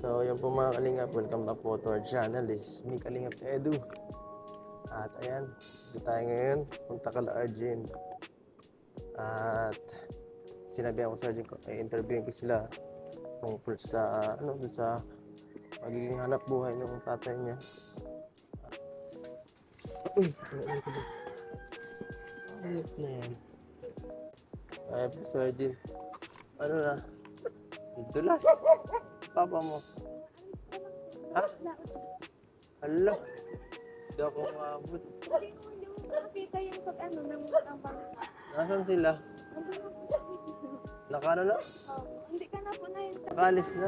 So, yan po mga kalingap. Welcome back po to our channel. This is me, Kalingap Edu. At ayan, dito tayo ngayon. Punta ka la Arjun. At sinabihan ko sa Arjun ko, interviewin ko sila tungkol sa, sa magiging hanap buhay ng tatay niya. Ayop na yan. Ayop po sa Arjun. Ano na? Dulas. Papa mo. Ha? Hala. Hindi ako maabot. Nakita yung pag-ano ng bangka. Nasaan sila? Nakano na? Hindi ka na po na yun. Nakalis na.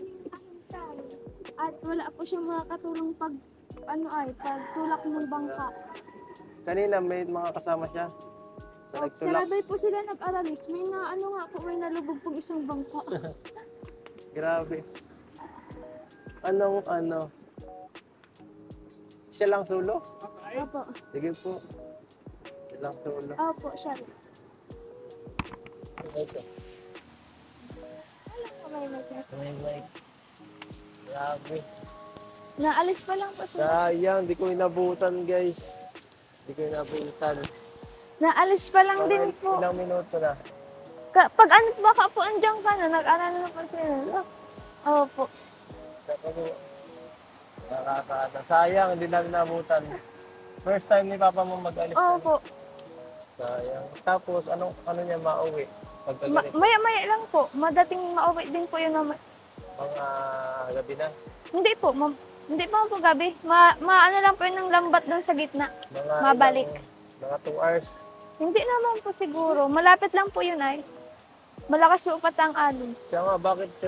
At wala po siyang makakatulong pagtulak ng bangka. Kanina may mga kasama siya. Na nagtulak. Sarabay po sila nag-aralis. May may nalubog pong isang bangka. Grabe. Ano? Siya lang solo? Opo. Sige po. Siya lang solo. Opo, siya. Ito. Alam ko may nag- May. Grabe. Naalis pa lang po sila. Sayang, di ko inabutan guys. Di ko inabutan. Naalis pa lang din po. Ilang minuto na. Pag ano baka po andyan ka na, nag-aral na po sila. Opo. Nakakaata. Sayang, hindi namin nabutan. First time ni Papa mo mag-alis. Opo. Sayang. Tapos, ano niya mauwi? Pagkagalit. Maya-maya lang po. Madating mauwi din po yun. Mga gabi na. Hindi po, hindi pa po gabi. Ano lang po yun ng lambat doon sa gitna. Mga Mabalik. Mga 2 hours. Hindi naman po siguro. Malapit lang po yun ay. Malakas po pati ang alon. Siya nga, bakit siya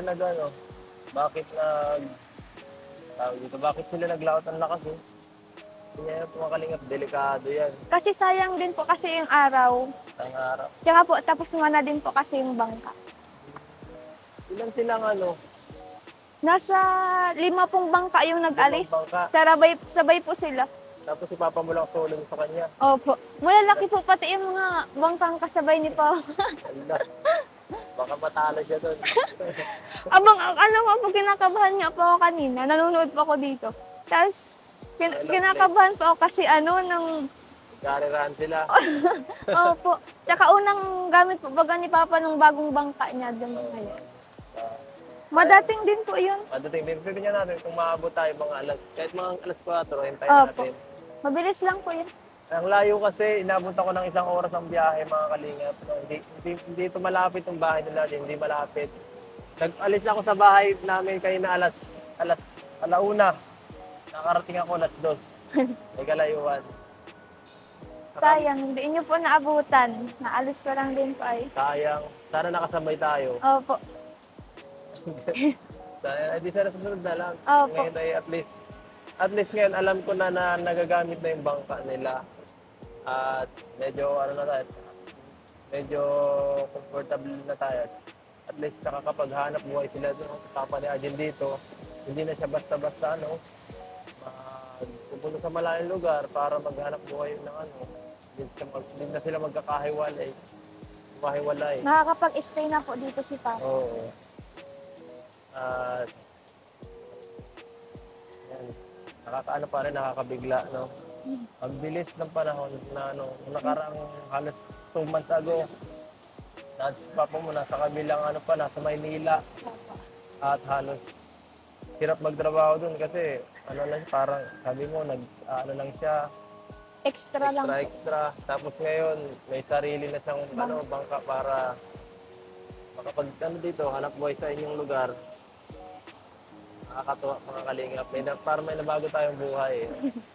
bakit sila naglaot ang lakas eh? Hindi niya po makalingap, delikado yan. Kasi sayang din po kasi yung araw. Ang araw. Tsaka po, tapos na din po kasi yung bangka. Ilan silang Nasa 5 pong bangka yung nag-alis. 5 bangka. Sabay po sila. Tapos si Papa mo lang solo sa kanya. Opo. Malalaki po pati yung mga bangkang kasabay ni Pao. Ala. Baka matalo siya doon. Alam mo po, kinakabahan niya po ako kanina. Nanonood po ako dito. Tapos, kinakabahan po ako kasi nang... Karirahan sila. Opo. Tsaka unang gamit po baga ni Papa ng bagong bangka niya doon ngayon. Madating din po yun. Madating din. Pwede niya natin kung maabot tayo kahit mga alas 4, hintayin Opo. natin. Mabilis lang po yun. Ang layo kasi, inabot ako ng 1 oras ang biyahe mga kalingap. No, hindi ito malapit yung bahay nila, hindi malapit. Nag-alis ako sa bahay namin kayo na alauna. Nakarating ako alas 2. May kalayuan. Sayang, hindi niyo po naabutan. Naalis pa lang din po ay. Sayang. Sana nakasabay tayo. Opo. Sayang, di sana susunod na lang. Opo. Ngayon ay at least ngayon alam ko na nagagamit na yung bangka nila. At medyo medyo comfortable na tayo. At least nakakapaghanap buhay sila doon. Papa ni Arjun dito. Hindi na siya basta-basta pupunta sa malayong lugar para maghanap buhay ng Hindi na sila magkakahiwalay. Nakakapag-stay na po dito si Papa. Oo. At yan. Nakakabigla, no? Ang bilis ng panahon na nakaraang halos 2 months ago. Papa mo nasa kabilang nasa Maynila. At halos hirap magtrabaho doon kasi parang sabi mo lang siya Extra lang. Extra. Tapos ngayon may sarili na siyang bangka para makapag dito hanap buhay sa inyong lugar. Nakakatuwa mga kalingap. Parang may nabago tayong buhay.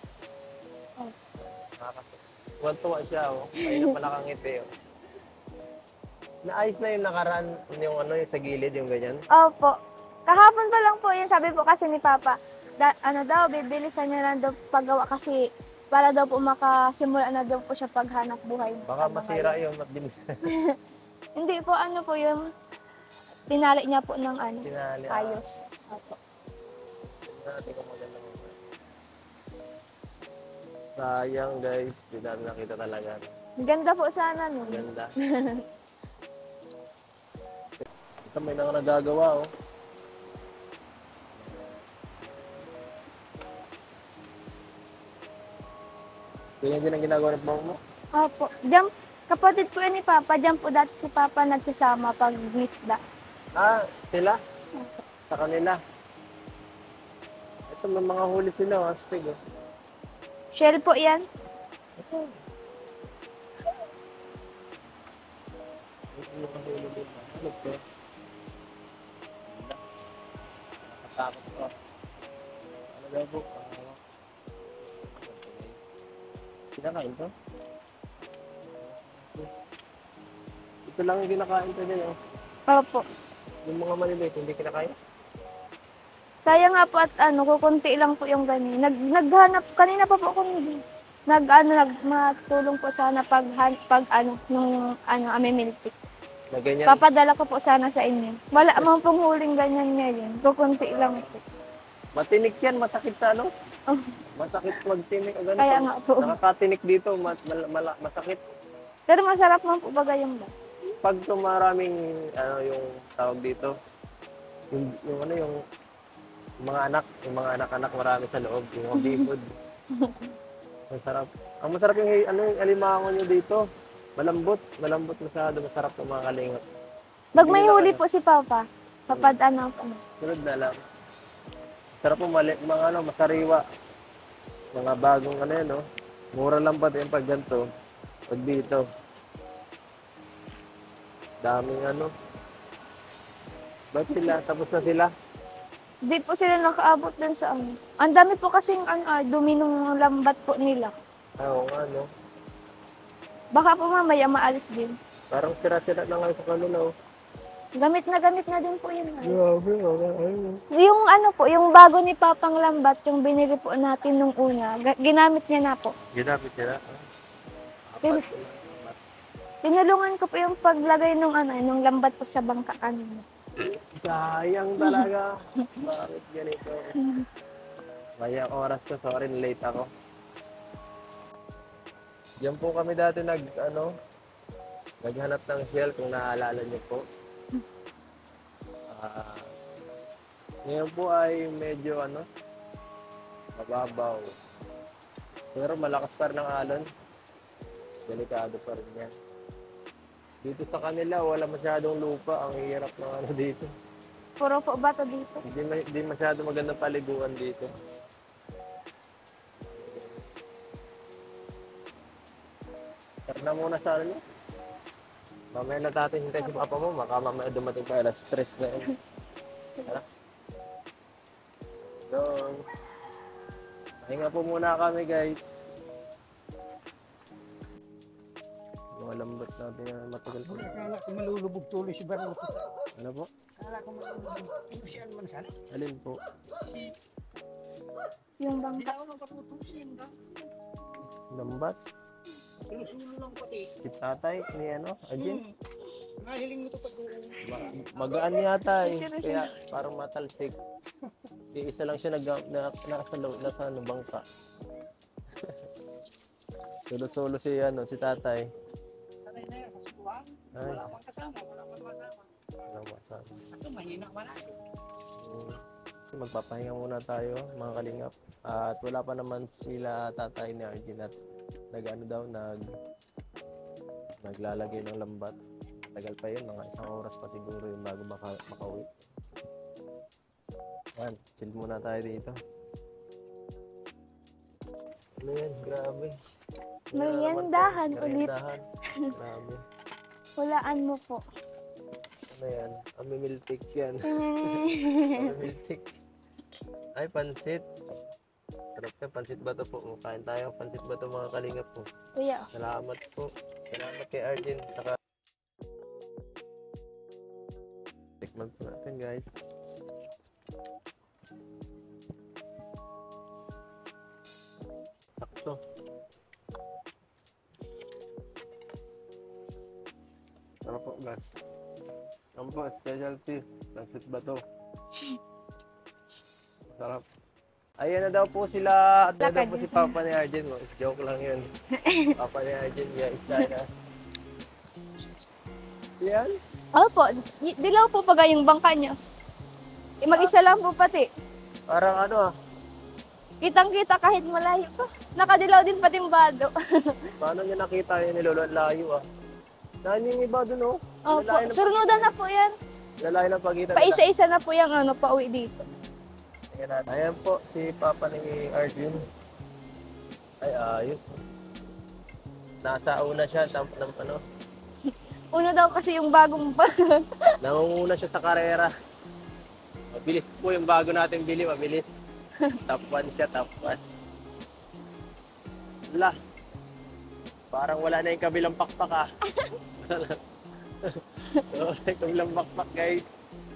Tuwan-tuwa siya. Ayun na pala kang ngiti. Naayos na yung nakaraan yung sa gilid, yung ganyan. Opo. Kahapon pa lang po yun. Sabi po kasi ni Papa, bibilisan niya lang daw paggawa kasi para daw po makasimula na daw po siya paghanap buhay. Baka masira yun. Hindi po, po yung tinali niya po ng Tinali. ayos. Opo. Natin kung maganda mo. Sayang guys, hindi namin nakita talaga. Ganda po sana nun. Ganda. Ito may nagagawa Ganyan din ang ginagawa ng mama mo. Opo. Diyan, kapatid po yan ni Papa. Diyan po dati si Papa nagsasama pag isda. Ah, sila? Sa kanila. Ito, may mga huli sila, astig. Oh. Shell po yan. Ito. Ito yung mga huli dito. Ano to? Nakatakot ko. Ano daw po? Kinakain to? Ito lang yung kinakain to dyan, oh. Opo. Yung mga maliliit, hindi kinakain? Sayang nga po at kukunti lang po yung ganyan. Naghanap, kanina pa po ako matulong po sana nung amimiltik. Na ganyan? Papadala ko po sana sa inyo. Wala man pong huling ganyan ngayon. Kukunti lang po. Matinik yan, masakit sa ano? Oh, Masakit magtinik. Ganun, kaya pag nga po. nakakatinik dito, masakit. Pero masarap man po baga yung ba? Pag maraming, ano, yung tawag dito, yung ano, yung mga anak-anak marami sa loob, yung mga bihod. Masarap. Ang masarap yung, yung alimango nyo dito. Malambot masyado, masarap ng mga kalingap. Pag may huli po si Papa, Sunod na lang. Sarap po mga masariwa. Mga bagong ano yan, no? Mura lang pa din pag ganito. Pag dito. Daming ano. Ba't sila? Tapos na sila? Di po sila nakaabot dun sa ano. Ang dami po kasing dumi nung lambat po nila. Oo nga, no? Baka po mamaya maalis din. Parang sira-sira na nga sa kanila, oh. Gamit na din po yun. Grabe, ayun. Yung yung bago ni Papang lambat, yung binili po natin nung una, ginamit niya na po. Ginamit nila. Tin- Tinulungan ko po yung paglagay nung lambat po sa bangka kanina. Sayang talaga. Bakit ganito? Mayang oras ko, sorry, late ako. Diyan po kami dati naghanap ng shell kung naaalala niyo po. Ngayon po ay medyo mababaw. Pero malakas pa rin ang alon. Delikado pa rin yan. Dito sa kanila, wala masyadong lupa. Ang hirap ng dito. Puro po bato dito. Hindi masyado magandang paliguan dito. Tara na muna sa ano. Mamaya na natin hintay si Papa mo. Baka mamaya dumating pa alas stress na yun. Tara. Let's go. Pahinga po muna kami, guys. Mga lambat natin na matagal po. Akala ko malulubog tuloy si Baruto. Ano po? Akala ko malulubog. Tusian man sana. Alin po? Yung Hindi bangka. na ako magpaputusin. Lambat? Sinusulo lang pati. Si tatay ni Ajin? Nahiling mo ito pag Magaan yata eh. Kaya parang matalsik. Isa lang siya nasa bangka. Solo-solo si tatay. sanay na yan sa subuhan. Ay. Wala pang kasama. Wala pang kasama. Walang masabi. Ito mahina pa na. Magpapahinga muna tayo mga kalingap. At wala pa naman sila tatay ni Arjun at naglalagay ng lambat. Tagal pa yun, mga 1 oras pa siguro yung bago makauwi. Yan, chill muna tayo dito. Ano yan? Grabe. Meriendahan ulit. Meriendahan. Grabe. Hulaan mo po. Ano yan? Amimiltik yan. Amimiltik. Ay, pansit. Sarap yan. Pansit ba ito po? Kain tayo. Pansit ba ito mga kalingap po? Kuya, Salamat po. Salamat kay Arjun. Saka tikman po natin, guys. Sakto. Sarap po, guys. Ano po, specialty. Pansit ba ito? Sarap. Ayan na daw po sila. At na daw po si Papa ni Arjun. Joke lang yun. Papa ni Arjun, guys. Sana. Yan. opo, dilaw po baga yung bangka niyo. Mag-isa lang po pati. Parang Kitang-kita kahit malayo pa. Nakadilaw din patimbado. Paano niya nakita yun ni Lolo? Ang layo ah. Dahil yung iba dun oh. Opo, Lalayo ng surunudan na po yan. Lalayo ng pagitan nila. Paisa-isa na po yung pauwi dito. Ayan, ayan po, si Papa ni Arjun. Ay, ayos. Nasa una siya, ano, Una daw kasi yung bagong nangunguna siya sa karera. Mabilis po yung bago natin bili, mabilis. Top 1 siya, top 1. Wala. Parang wala na yung kabilang pakpak ah. Wala na yung kabilang pakpak guys.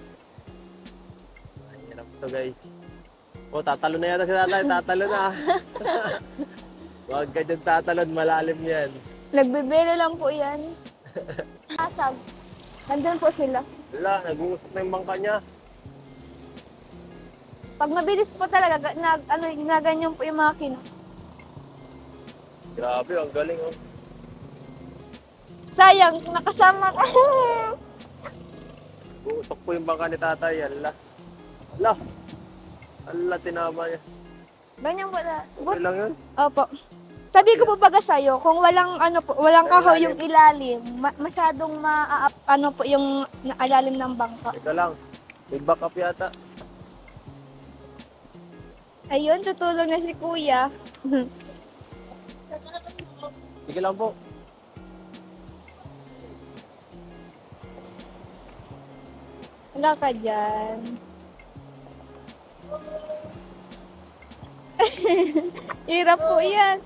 Ay, hirap to guys. Oh, tatalo na yata si tatay, tatalo na. Huwag ka dyan tatalon, malalim yan. Nagbibelo lang po yan. Asag. Nandun po sila. Wala, nag-uusap na yung bangka niya. Pag mabilis po talaga, ginaganyan po yung makina. Grabe, ang galing oh. Sayang, nakasama ka. Nag-uusap po yung bangka ni tatay, ala. Ala. Ala, tinama niya. Ganyan po na. Okay lang yun. Opo. Sabi ko po baga sa'yo, kung walang kahoy yung ilalim, masyadong po yung ilalim ng bangka. Teka lang, may backup yata. Ayun, tutulong na si kuya. Sige lang po. Wala ka dyan. Hirap po yan.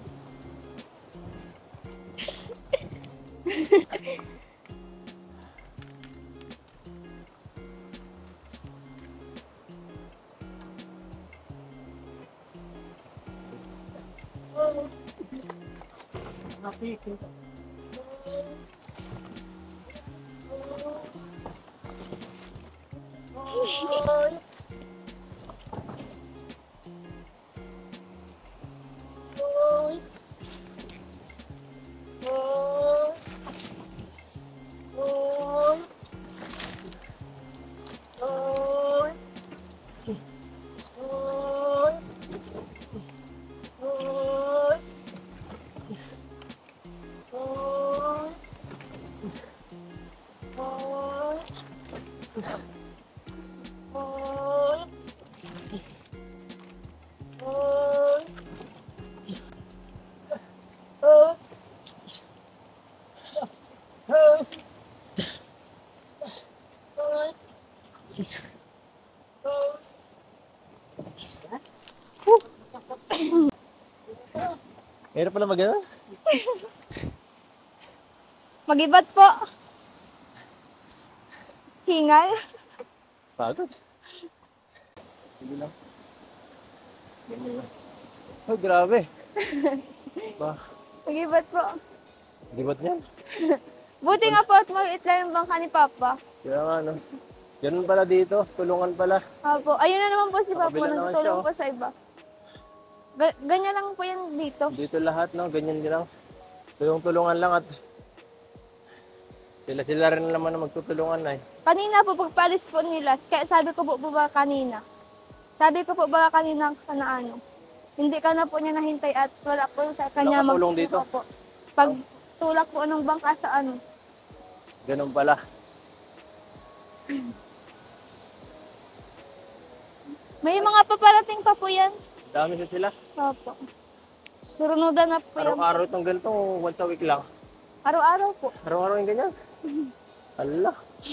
Hirap pala mag-ano? Mag-ibat po. Hingal. Pagod. Sige lang. Ganyan lang. Oh, grabe. Ba, Mag-ibat po. gibat niyan. Buti nga po at maliit lang yung bangka ni Papa. Kaya nga, no. Ganun pala dito, tulungan pala. Opo. Ayun na naman po si Papa, Nakabila naman nagtutulong siya, oh. po sa iba. Ganyan lang po yan dito. Dito lahat, no, ganyan din lang. Tulungan lang at sila rin naman na magtutulungan na eh. Kanina po, pagpalis po nila, kaya sabi ko po ba kanina, na ano, hindi ka na po niya nahintay at wala po sa kanya Wala katulong dito? po. Pag tulak po ng bangka sa ano. Ganun pala. May mga paparating pa po yan. Dami na sila. Opo. Surunudan na po yan. Araw-araw itong ganito, once a week lang. Araw-araw po. Araw-araw yung ganyan. Hala.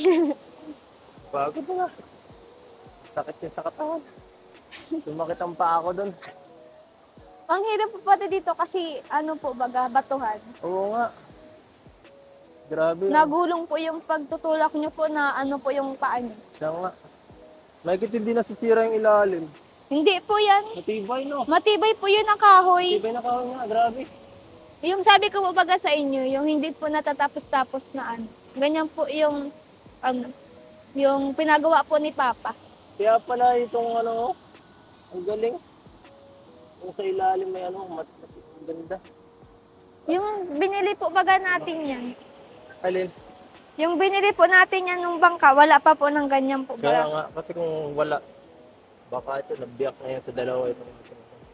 Pagod na nga. Sakit yun sa katawan. Sumakit ang paa ko doon. Ang hirap po pati dito kasi ano po baga, batuhan. Oo nga. Grabe. Nagulong po yung pagtutulak nyo po na ano po yung paa nyo. Siya nga. Mahigit hindi nasisira yung ilalim. Hindi po yan. Matibay, no? Matibay po yun ang kahoy. Matibay na kahoy nga, grabe. Yung sabi ko po baga sa inyo, yung hindi po natatapos-tapos na ano. Ganyan po yung yung pinagawa po ni Papa. Kaya pala itong ano, ang galing. Kung sa ilalim may ano, ang ganda. Yung binili po baga natin yan. Alin? Yung binili po natin yan nung bangka, wala pa po ng ganyan po Kaya baga. nga, kasi kung wala, baka ito, nabiyak na yan sa dalawa itong.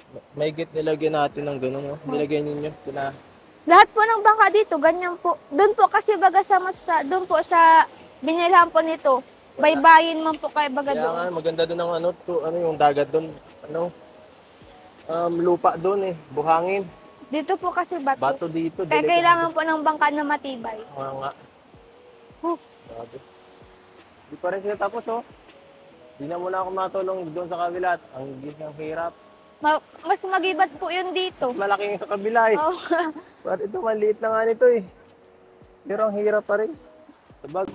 May git nilagyan natin ng gano'n, no? Nilagyan ninyo, Lahat po ng bangka dito, ganyan po. Doon po kasi baga doon po sa binilhan po nito. Baybayin man po kay baga Kaya nga, doon. maganda doon ang ano yung dagat doon. Ano, lupa doon eh, buhangin. Dito po kasi bato. Bato dito, Kaya delikado. kailangan po ng bangka na matibay. Mga nga. Huh. Grabe. Di pa rin sila tapos, oh. Di na muna ako matulong doon sa kabila. Ang hirap. Mas magibat po yun dito. Malaki yung sa kabila eh. Oh. But ito, maliit na nga nito eh. Pero ang hirap pa rin. Sabag.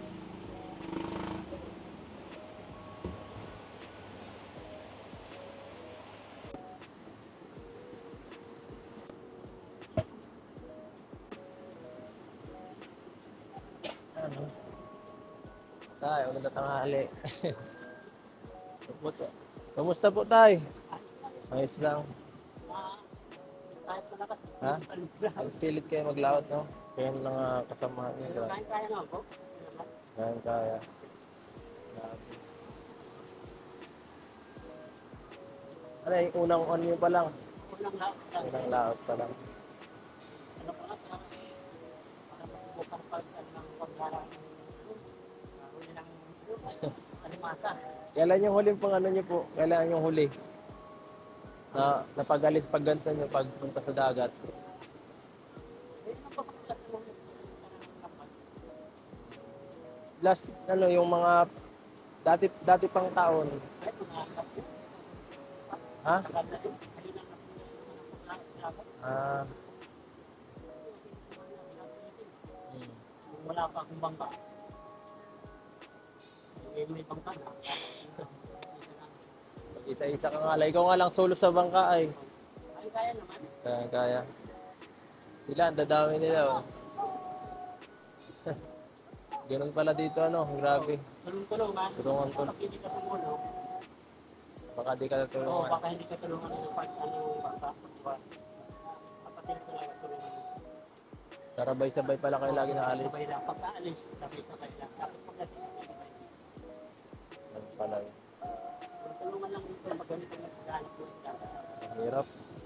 Ano? Tay, maganda tanghali. Kamusta po, tay? Ayos lang. Kahit malakas. Ha? Nagpilit kayo maglawat, no? Kaya ng mga kasamahan niyo. Kaya nga po. Kaya. Grabe. Ano yung unang on nyo pa lang? Unang lahat. Unang laot pa lang. Ano pa para masubukan pa ng pagharap ng huli ng alimasa. Kailan yung huling pang ano nyo po? Kailan yung huli? Na napag-alis pag ganito nyo, pagpunta sa dagat? Last, ano, yung mga dati pang taon. Ha? Ah. Wala pa akong bangka. May bangka na. Isa-isa ka nga lang. Ikaw nga lang solo sa bangka ay. Ay, kaya naman. Kaya. Sila, ang dadami nila. Oh. Ganun pala dito, ano. Grabe. Tulong-tulong man. Tulungan ko. Kapag hindi ka tumulong, Baka di ka oo, natulungan. baka hindi ka tulungan ng bangka. Kapatid ko lang tulungan. Sarabay-sabay pala kayo lagi nakaalis. Sabay lang. Pagka-alis, sabay-sabay lang. Tapos pagdating, sabay. Ganun pala. yun. Tulungan lang dito. Pag ganito na pagkahanap ko. Ang hirap.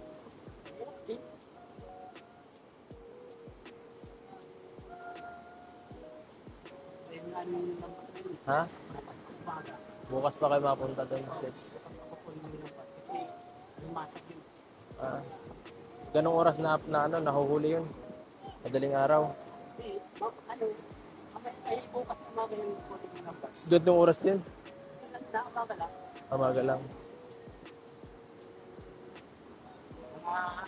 Ayun nga yung lambat na yun. Ha? Umaga. Bukas pa kayo mapunta doon. Bukas ako po yung lambat. Kasi lumasak yun. Ah. Ganong oras na ano, nahuhuli yun. Madaling araw. Hindi, ano, ay bukas na umaga yung kulit ng lambat. Gandong oras din. Na umaga lang. Amaga lang. Mga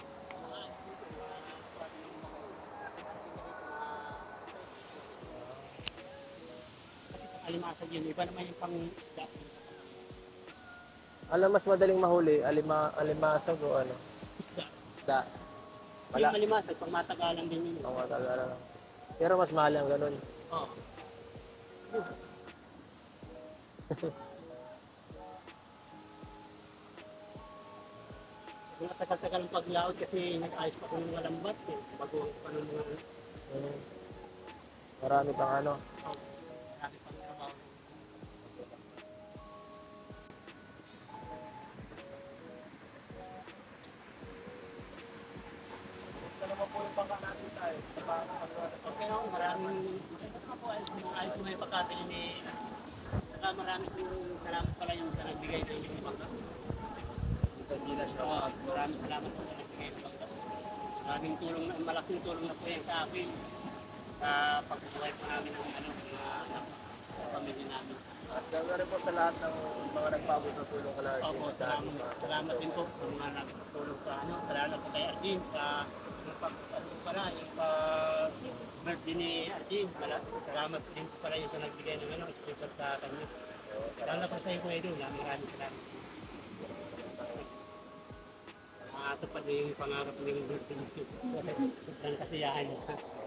kasi pang alimasag yun, iba naman yung pang isda. Alam, mas madaling mahuli, alimasag o ano? Isda. Isda. Kasi yung alimasag, pang matagalan din yun. Ang matagal lang. Pero mas mahal ang ganun. Oo. Yung tagal-tagal ng paglaot kasi nag-ayos pa ko ng malambat eh. Bago pa ng mga Mm. Marami pang ano. marami pang trabaho. Ito naman po yung bangka natin tayo. Okay no, maraming ayos mo yung pagkatili ni saka maraming salamat pala yung sa nagbigay ng inyong bangka. Maraming salamat po sa nagbigay ng bangka. Malaking tulong na po yan sa akin sa pagbubuhay po namin ng mga anak sa pamilya namin. At gano'n rin po sa lahat ng mga nagpabot ng tulong ka lang. Opo, salamat din po sa mga nagtulong sa lalo po kay Arjun sa yung birthday ni Arjun. Salamat din po pala yung sa nagbigay ng sponsor sa kanya. Salamat po sa iyo po Edo. Maraming salamat. Makatupad na yung pangarap ng birthday niyo. Sobrang kasiyahan niyo.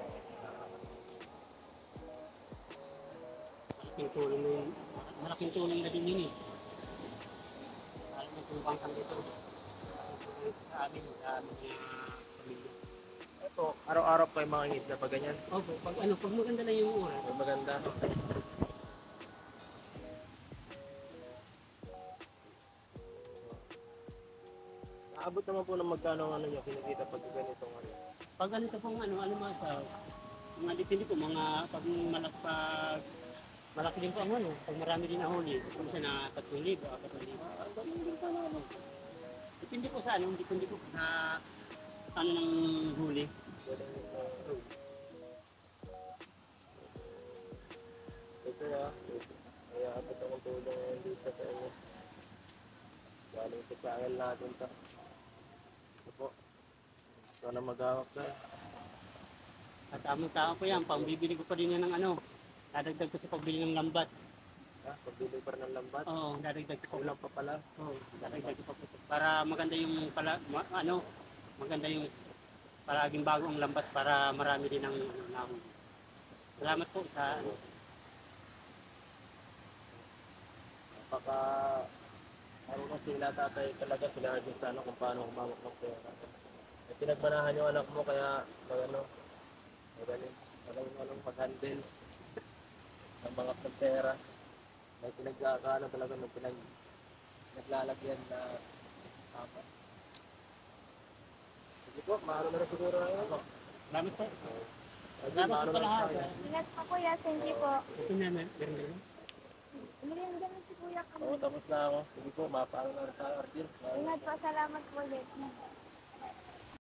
Malaking tulong na din yun eh. Alam mo kung bangkang dito. Sa amin, sa aming pamilya. Ito, araw-araw pa yung mga isda pa ganyan. Opo, pag maganda na yung oras. Pag maganda. Aabot naman po ng magkano ang ano nyo, kinikita pag ganitong ano. Pag ganito pong ano mga sa mga dipindi po, mga pag malaki din po ang ano, pag marami din na huli, kung sa na 3,000, 4,000, ganun din po ang ano. Depende po sa ano, depende po sa ano ng huli. Ganun yung ito kaya abot akong tulong ngayon dito sa inyo. Galing sa channel natin to. Ito po. Ito na maghawak na. At tamang tao po yan, pambibili ko pa din yan ng ano, dadagdag ko sa pagbili ng lambat. Pagbili pa rin ng lambat. Oo, dadagdag ko pa. Kulang pa pala. Oo, dadagdag ko pa po. Para maganda yung ano, maganda yung palaging bago ang lambat para marami din ang ano, nahuli. Salamat po sa ano. Napaka ano ko sila tatay talaga sila din sa ano kung paano humawak ng pera. Pinagbanahan yung anak mo kaya magaling mag-handle ng mga pera. May pinagkakaano talaga ng naglalagyan na papa. Sige po, maano na rin siguro ngayon. Salamat po. Salamat Salamat po sa lahat. Ingat po kuya, thank you po. Ito na, meron din. Merienda na si kuya Oo, kami. tapos na ako. Sige po, mapaano na rin tayo, Arjun. Ingat po, salamat po ulit.